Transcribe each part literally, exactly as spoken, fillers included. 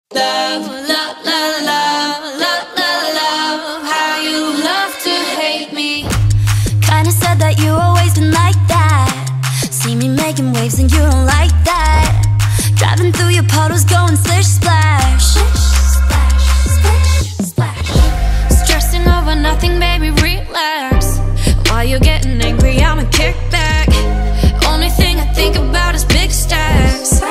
Love, love, love, love, love, love, love, how you love to hate me. Kinda said that you always been like that. See me making waves and you don't like that. Driving through your puddles going splish splash. Splash, splash, splash. Stressing over nothing, baby, relax. While you're getting angry, I'ma kick back. Only thing I think about is big stacks.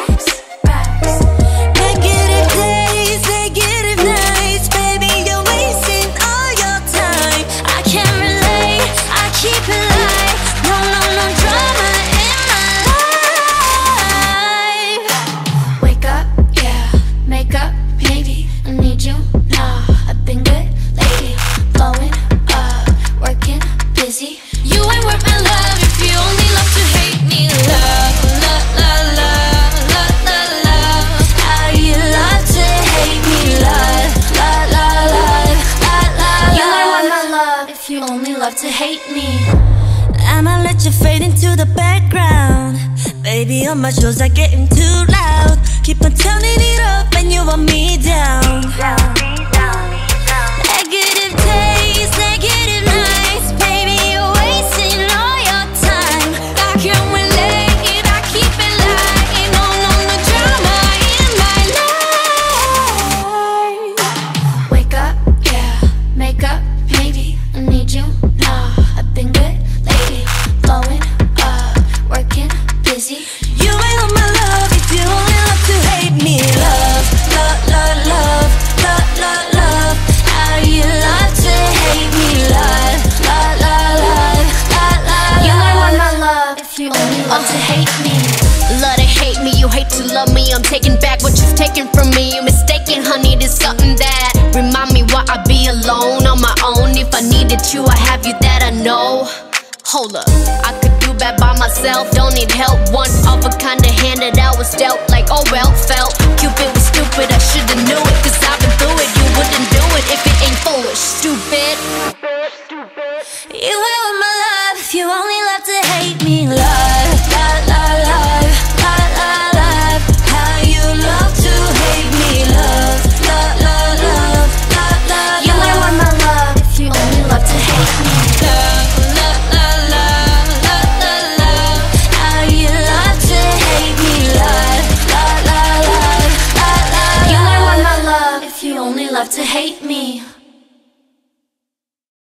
You only love to hate me. I'ma let you fade into the background. Baby, all my shows are getting too loud. Keep on turning it up and you want me down. Down, down, down. Negative taste, negative nights. Baby, you're wasting all your time. I can't relate, I keep it light. No, no, no drama in my life. Wake up, yeah, make up, maybe I need you now. I've been good lately, blowing up, working busy. You ain't on my love if you only love to hate me. Love, love, love, love, love, love, love. How you love to hate me. Love, love, love, love, love, love. You ain't on my love if you only love to hate me. Love to hate me, you hate to love me. I'm taking back what you've taken from me. You're mistaken, honey, there's something that remind me why I be alone on my own. If I needed you, I have you that I know. Hold up, I could do bad by myself, don't need help. One of a kind of hand that I was dealt, like oh well, felt